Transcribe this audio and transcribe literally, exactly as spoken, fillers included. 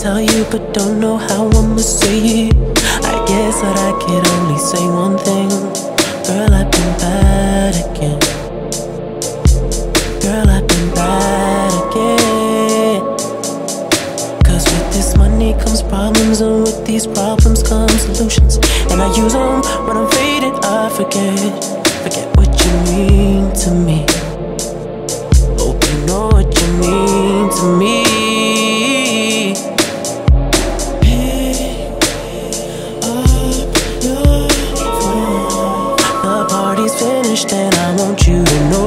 tell you, but don't know how I'ma say it. I guess that I could only say one thing. Girl, I've been bad again. Girl, I've been bad again. Cause with this money comes problems, and with these problems come solutions. And I use them when I'm faded, I forget. Forget what you mean to me. Hope you know what you mean to me. Finished, and I want you to know